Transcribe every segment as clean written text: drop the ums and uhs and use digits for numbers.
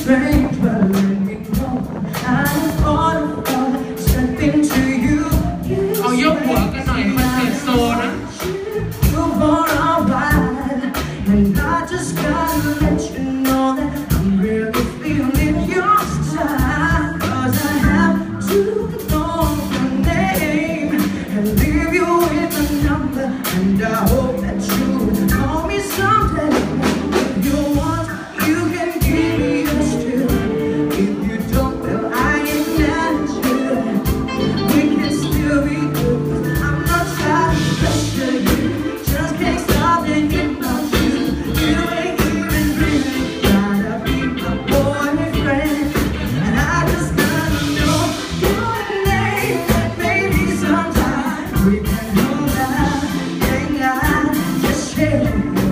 strange, but let me know I'm falling for something to you. เอายกหัวกันหน่อยคอนเสิร์ตโซนะ You want alright, and I just gotta let you know that I'm really feeling your style. 'Cause I have to know your name and leave you with a number, and I hope that you call me someday. If you want, you can give me a still. If you don't, well, I ain't mad at you. We can still be good, 'cause I'm not trying to pressure you. Just can't stop thinking about you. You ain't even really gotta be my boyfriend, and I just gotta know your name. Maybe sometime we can go out, hang out, just share.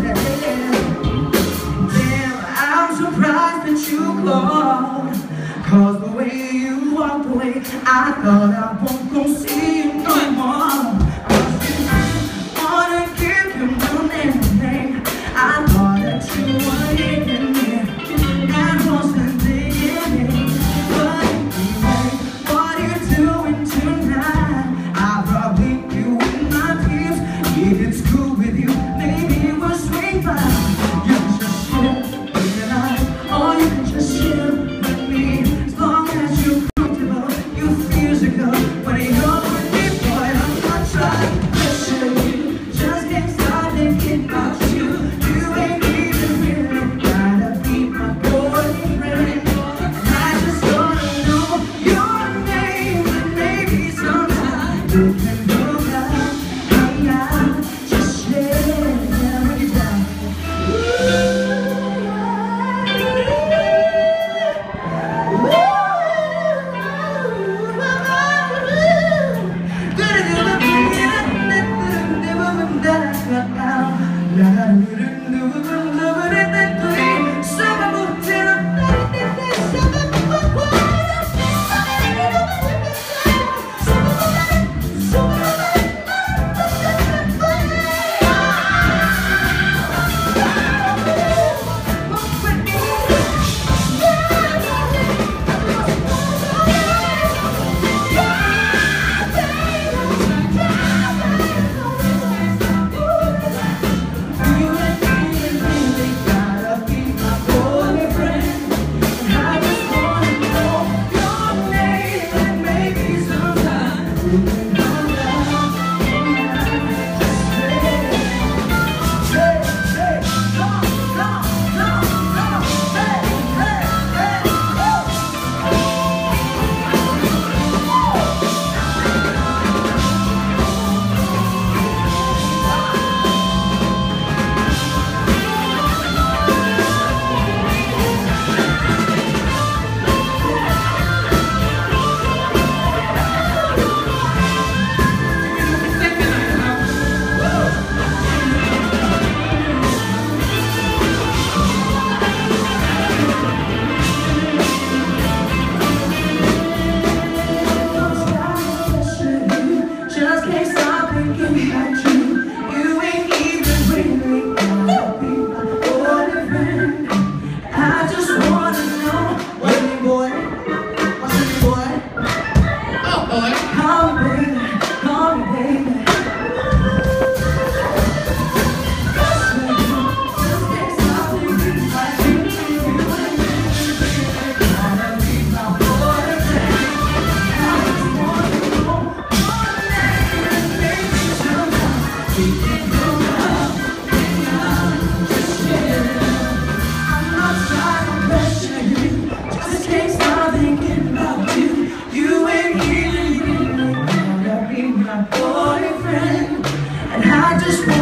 Damn, I'm surprised that you called, 'cause the way you walked away, I thought I won't go see you no more. 'Cause you didn't wanna give you no name. I thought that you were leaving me. That was the beginning. But anyway, what are you doing tonight? I'll probably be with my peeps. If it's cool with you, maybe we'll swing by. You can just chill with the night, or you can just chill with me. As long as you're comfortable, you feel so good. When you're with me, boy, I'm not trying to pressure you. Just can't stop thinking about you. You ain't even really gotta be my boyfriend, and I just wanna know your name. And maybe sometime you can go out, hang out, just share with you down. Just can't stop thinking about you. You ain't even really gotta be my boyfriend. I just wanna know, what's your boy? What's your boy? Oh boy. Call me baby, call me baby. Just can't stop thinking about you. You ain't really gotta be my boyfriend. I just wanna know your name, and maybe sometime we can go out, hang out, just share. I'm not trying to pressure you, just can't stop thinking about you. You ain't even really gotta be my boyfriend, and I just want